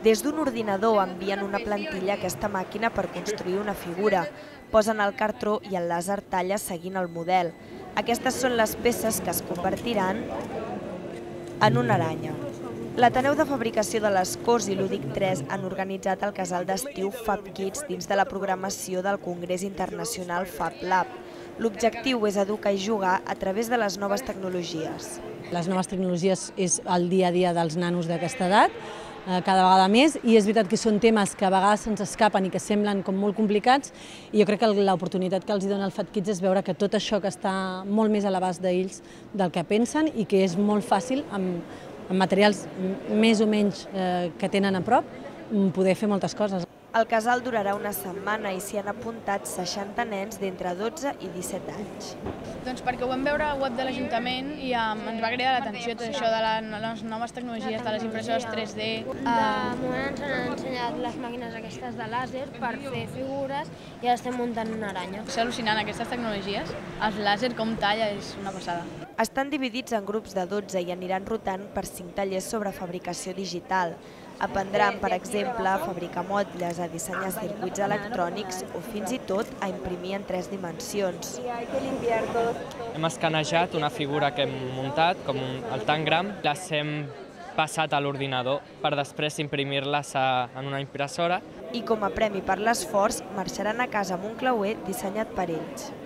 Des d'un ordinador envien una plantilla a aquesta màquina per construir una figura. Posen el cartró i el làser talla seguint el model. Aquestes són les peces que es convertiran en una aranya. L'Ateneu de Fabricació de les Corts i l'UDIC 3 han organitzat el casal d'estiu Fab Kids dins de la programació del Congrés Internacional Fab Lab. L'objectiu és educar i jugar a través de les noves tecnologies. Les noves tecnologies és el dia a dia dels nanos d'aquesta edat, cada vegada més, i és veritat que són temes que a vegades se'ns escapen i que semblen com molt complicats, i jo crec que l'oportunitat que els dona el Fab Kids és veure que tot això que està molt més a l'abast d'ells del que pensen i que és molt fàcil, amb materials més o menys que tenen a prop, poder fer moltes coses. El casal durarà una setmana i s'hi han apuntat 60 nens d'entre 12 i 17 anys. Doncs perquè ho vam veure a la web de l'Ajuntament i ens va cridar l'atenció tot això de les noves tecnologies, de les impressores 3D. De moment ens han ensenyat les màquines aquestes de làser per fer figures i ara estem muntant una aranya. És al·lucinant aquestes tecnologies, el làser com talla és una passada. Estan dividits en grups de 12 i aniran rotant per 5 tallers sobre fabricació digital. Aprendran, per exemple, a fabricar motlles, a dissenyar circuits electrònics o fins i tot a imprimir en 3 dimensions. Hem escanejat una figura que hem muntat, com el tangram, les hem passat a l'ordinador per després imprimir-les en una impressora. I com a premi per l'esforç, marxaran a casa amb un clauer dissenyat per ells.